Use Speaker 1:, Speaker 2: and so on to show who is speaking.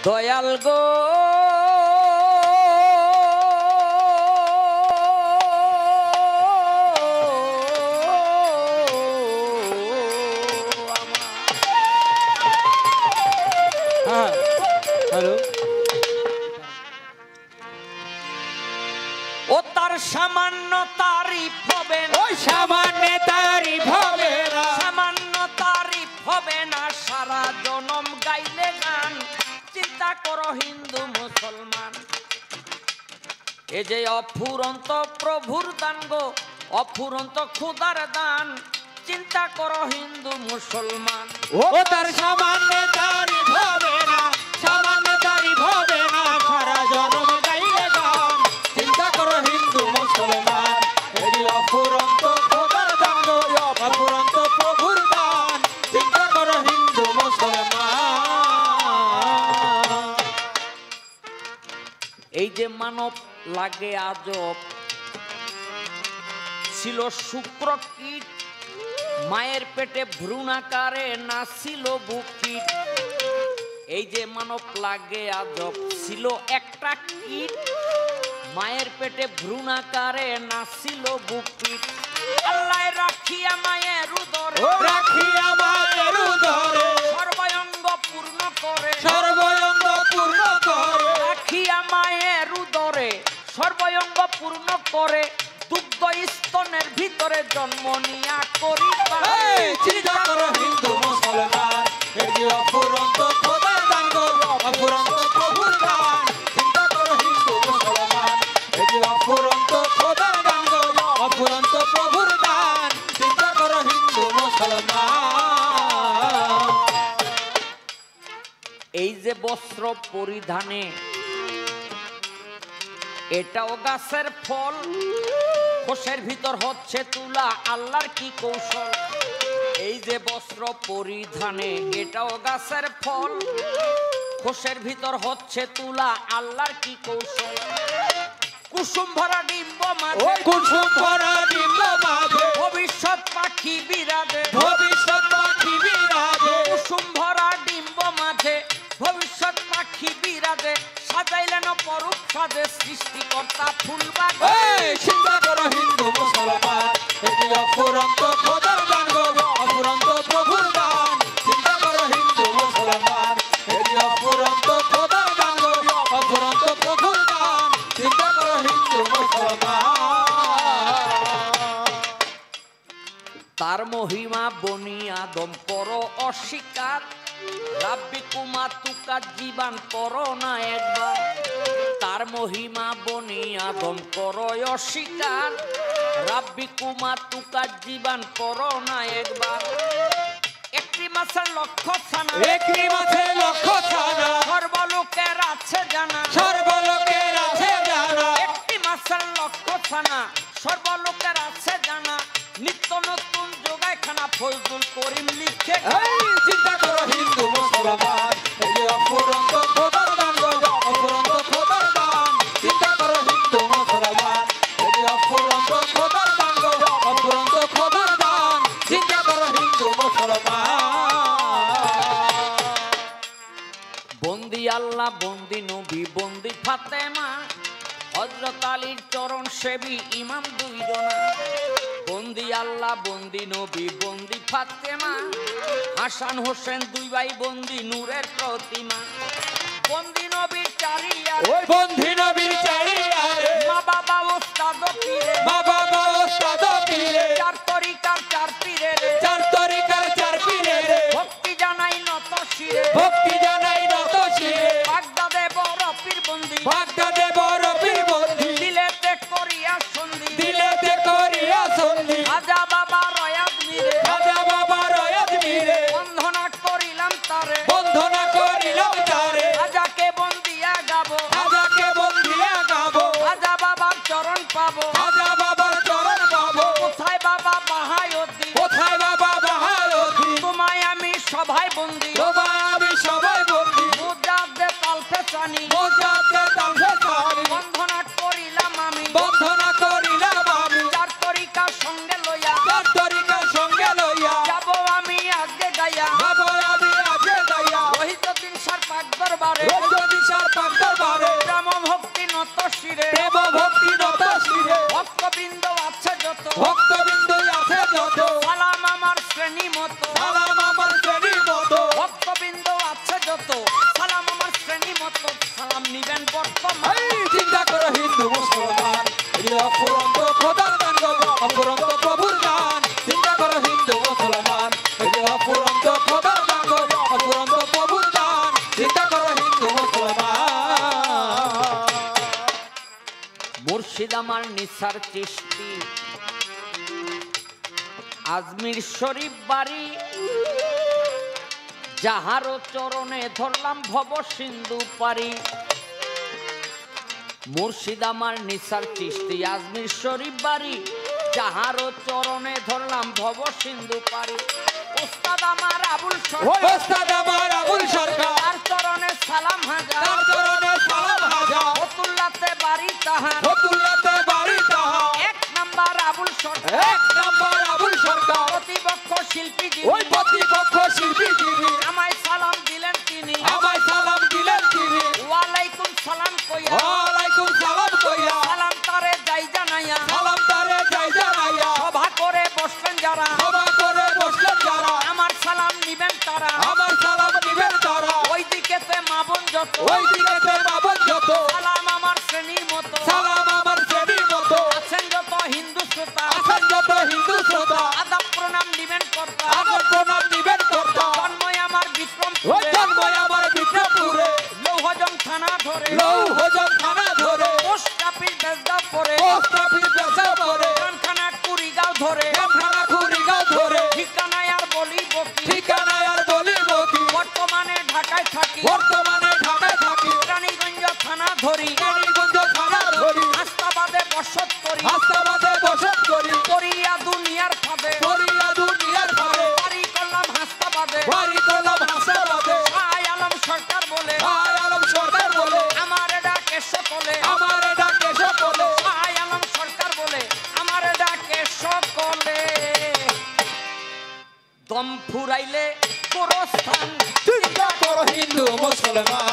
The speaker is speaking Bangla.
Speaker 1: দয়াল গো
Speaker 2: হ্যালো
Speaker 1: ও তার সামান্য তারিফ হবে না,
Speaker 2: ওই সামান্য তারিফ হবে না,
Speaker 1: সামান্য তারিফ হবে না, সারা জনম গাইলে গান। চিন্তা করো হিন্দু মুসলমান, এ যে অফুরন্ত প্রভুর দান গো, অফুরন্ত খুদার দান। চিন্তা করো হিন্দু মুসলমান,
Speaker 2: ও তার সামান্য তারিফ হবে না, সামান্য তারিফ হবে না, সারা জনম গাইলে গান। চিন্তা করো হিন্দু মুসলমান, এই অফুরন্ত খোদার দান গো, অফুরন্ত প্রভুর দান। চিন্তা করো হিন্দু মুসলমান।
Speaker 1: এই যে মানব লাগে আজব, ছিল শুক্র কীট, মায়ের পেটে ভ্রূণাকারে নাছিল বুকিট। এই যে মানব লাগে আজব, ছিল একটা কীট, মায়ের পেটে ভ্রূণাকারে নাছিল বুকিট। আল্লাহ রাখিয়া মায়ের উদরে,
Speaker 2: রাখিয়া মায়ের উদরে,
Speaker 1: সর্বাঙ্গ পূর্ণ করে,
Speaker 2: সর্বাঙ্গ পূর্ণ করে,
Speaker 1: রাখিয়া মায়ের উদরে সর্বাঙ্গ পূর্ণ করে, দুগ্ধ স্তনের ভিতরে জন্ম নিয়া করি।
Speaker 2: চিন্তা করো হিন্দু মুসলমান, এই অফুরন্ত খোদার দান গো, অফুরন্ত প্রভুর দান। চিন্তা করো হিন্দু মুসলমান, এই অফুরন্ত খোদার দান গো, অফুরন্ত প্রভুর দান। চিন্তা করো হিন্দু মুসলমান।
Speaker 1: এই যে বস্ত্র পরিধানে, এটাও গাছের ফল, খোসের ভিতর হচ্ছে তুলা, আল্লাহর কি কৌশল। এই যে বস্ত্র পরিধানে, এটাও গাছের ফল, খোসের ভিতর হচ্ছে তুলা, আল্লাহর কি কৌশল। কুসুম ভরা ডিম্ব মাঝে,
Speaker 2: কুসুম ভরা ডিম্ব মাঝে,
Speaker 1: ভবিষ্যৎ পাখি বিরাজে,
Speaker 2: ভবিষ্যৎ পাখি বিরাজে।
Speaker 1: কুসুম ভরা ডিম্ব মাঝে, ভবিষ্যৎ পাখি বিরাজে, সাজাইলেন পরূপ সাজে, সৃষ্টিকর্তা ফুল বাগে।
Speaker 2: চিন্তা করো হিন্দু মুসলমান, এই অফুরন্ত খোদার দান গো, অফুরন্ত প্রভুর দান। চিন্তা করো হিন্দু মুসলমান, এই অফুরন্ত খোদার দান গো, অফুরন্ত প্রভুর দান। চিন্তা করো হিন্দু মুসলমান।
Speaker 1: তার মহিমা বনি আদম করো অস্বীকার, রাব্বি কুমা তুকা জীবন করো না একবার। তার মহিমা বনি আদম করো অস্বীকার, রাব্বি কুমা তুকা জীবন করো না একবার। একটি মাছের লক্ষ্য ছানা,
Speaker 2: একটি মাছের লক্ষ্য ছানা,
Speaker 1: সর্বলোকের আছে জানা,
Speaker 2: সর্বলোকের আছে জানা।
Speaker 1: একটি মাছের লক্ষ্য ছানা, সর্বলোকের আছে জানা। নিত্য নতুন যোগায় খানা, ফজলুল করিম লিখে।
Speaker 2: চিন্তা করো হিন্দু মুসলমান, এই অফুরন্ত খোদার দান গো, অফুরন্ত খোদার দান। চিন্তা করো হিন্দু মুসলমান, এই অফুরন্ত খোদার দান গো, অফুরন্ত খোদার দান। চিন্তা করো হিন্দু মুসলমান।
Speaker 1: বন্দি আল্লাহ, বন্দি নবী, বন্দি ফাতেমা, হযরত আলীর চরণ সেবী ইমাম দুই জনা। বন্দি আল্লাহ, বন্দি নবী, বন্দি ফাতেমা, হাসান হোসেন দুই ভাই বন্দি, নূরের প্রতিমা। বন্দি নবীর চারিয়ারে,
Speaker 2: ওই বন্ধি নবীর চারিয়ারে,
Speaker 1: মা বাবা ওস্তাদ পীরে,
Speaker 2: মা বাবা ওস্তাদ পীরে,
Speaker 1: চার তরিকার চার পীরে রে,
Speaker 2: চার তরিকার চার পীরে রে।
Speaker 1: ভক্তি জানাই নত শিরে,
Speaker 2: ভক্তি জানাই নত শিরে,
Speaker 1: বাগদাদে বড় পীর বন্দি,
Speaker 2: বাগদাদে বড় পীর বন্দি,
Speaker 1: দিলেতে করিয়া সন্ধি,
Speaker 2: দিলেতে করিয়া সন্ধি।
Speaker 1: রাজা বাবা রয়াত মিরে,
Speaker 2: রাজা বাবা রয়াত মিরে,
Speaker 1: বন্ধনা করিলাম তারে,
Speaker 2: বন্ধনা করিলাম তারে।
Speaker 1: রাজাকে বন্দিয়া গাবো,
Speaker 2: রাজাকে বন্দিয়া গাবো,
Speaker 1: রাজা বাবার চরণ পাবো।
Speaker 2: রাজা বাবার চরণ পাবো।
Speaker 1: কোথায় বাবা বাহায়তি,
Speaker 2: কোথায় বাবা বাহারতি,
Speaker 1: তোমায় আমি সভায় বন্দি,
Speaker 2: তোমায় আমি সবাই বন্দি।
Speaker 1: মুজাদ্দে তালফে চানি,
Speaker 2: মোজাতে তালফে চানি,
Speaker 1: বন্ধনা করিলাম আমি,
Speaker 2: বন্ধনা করিলাম আমি।
Speaker 1: চার তরিকার সঙ্গে লইয়া,
Speaker 2: চার তরিকার সঙ্গে লইয়া,
Speaker 1: যাবো আমি আজকে গাইয়া,
Speaker 2: যাবো আমি আজকে যাইয়া।
Speaker 1: রহিত দিন সার পাক দরবারে,
Speaker 2: রোজ
Speaker 1: নত শিরে
Speaker 2: প্রেম ভক্তি নত শিরে
Speaker 1: ভক্তবৃন্দ আছে যত
Speaker 2: ভক্তবৃন্দ আছে যত
Speaker 1: সালাম আমার শ্রেণী মতো
Speaker 2: সালাম আমার শ্রেণী মতো
Speaker 1: ভক্তবৃন্দ আছে যত সালাম আমার শ্রেণী মতো সালাম নিবেন বর্তমান
Speaker 2: এই চিন্তা করো হিন্দু মুসলমান এই অফুরন্ত খোদার দান গো অফুরন্ত প্রভুর দান চিন্তা করো হিন্দু মুসলমান এই অফুরন্ত খোদার দান গো অফুরন্ত প্রভুর দান চিন্তা করো হিন্দু মুসলমান
Speaker 1: মুর্শিদ আমার নিসার চিশতি আজমির শরীফ বাড়ি যাহারও চরণে ধরলাম ভব সিন্ধু পারি মুর্শিদ আমার নিসার চিশতি আজমির শরীফ বাড়ি যাহারও চরণে ধরলাম ভব সিন্ধু পারি ওস্তাদ আমার আবুল সরকার
Speaker 2: ওস্তাদ আমার আবুল সরকার
Speaker 1: তার চরণে সালাম হাজার
Speaker 2: তার চরণে সালাম হাজার
Speaker 1: ফতুল্লাতে বাড়ি তাহার
Speaker 2: ফতুল্লাতে বাড়ি তাহার
Speaker 1: এক নাম্বার আবুল সরকার
Speaker 2: এক নম্বর আবুল সরকার
Speaker 1: প্রতিপক্ষ শিল্পী
Speaker 2: ওই প্রতিপক্ষ শিল্পী যিনি
Speaker 1: আমায় সালাম দিলেন তিনি
Speaker 2: আমায় সালাম দিলেন তিনি
Speaker 1: ওয়ালাইকুম সালাম কইয়া
Speaker 2: ওয়ালাইকুম সালাম কইয়া
Speaker 1: সালাম তারে যাই জানাইয়া
Speaker 2: সালাম তারে যাই জানাইয়া
Speaker 1: সভা করে বসলেন যারা
Speaker 2: সভা করে বসলেন যারা
Speaker 1: আমার সালাম নিবেন তারা
Speaker 2: আমার সালাম নিবেন তারা
Speaker 1: ওই দিকেতে মা বোন যত
Speaker 2: ওই দিকেতে বাবন যত
Speaker 1: সালাম আমার শ্রেণীর মতো
Speaker 2: সালাম আমার শ্রেণীর মতো
Speaker 1: আছেন যত হিন্দু শ্রোতা
Speaker 2: আছেন যত হিন্দু শ্রোতা
Speaker 1: আদাব প্রণাম নিবেন কর্তা
Speaker 2: আগর প্রণাম নিবেন কর্তা
Speaker 1: জন্মই আমার
Speaker 2: ওই
Speaker 1: বিক্রমপুরে
Speaker 2: জন্মই আমার বিক্রমপুরে
Speaker 1: লৌহজং থানা ধরে
Speaker 2: লৌহজং থানা ধরে
Speaker 1: পোস্ট অফিস বেজদা পরে
Speaker 2: পোস্ট অফিস বেচা পরে
Speaker 1: কানখানা কুড়িগাঁও ধরে
Speaker 2: কামখানা কুড়িগাঁও ধরে
Speaker 1: ঠিকানায় আর বলি বকি
Speaker 2: ঠিকানায় আর বলিব কি
Speaker 1: বর্তমানে ঢাকায় থাকি
Speaker 2: বর্তমানে ঢাকায় থাকি
Speaker 1: রানীগঞ্জ থানা ধরি
Speaker 2: রানীগঞ্জ থানা ধরি
Speaker 1: হাসপাবাদে বসত করি
Speaker 2: হাসপাবাদে বসত করি
Speaker 1: করিয়া দুনিয়ার ফাঁদে
Speaker 2: করিয়া দুনিয়ার ভাবে
Speaker 1: বাড়ি করলাম হাসপাবাদে
Speaker 2: বাড়ি করলাম হাসপাবাদে
Speaker 1: শাহ আলম সরকার বলে
Speaker 2: আর আলম সরকার বলে
Speaker 1: আমার ডাকে সকলে
Speaker 2: আমার ডাকে সকলে
Speaker 1: শাহ আলম সরকার বলে আমার ডাকে সকলে দম ফুরাইলে গোরস্থান
Speaker 2: চিন্তা করো হিন্দু মুসলমান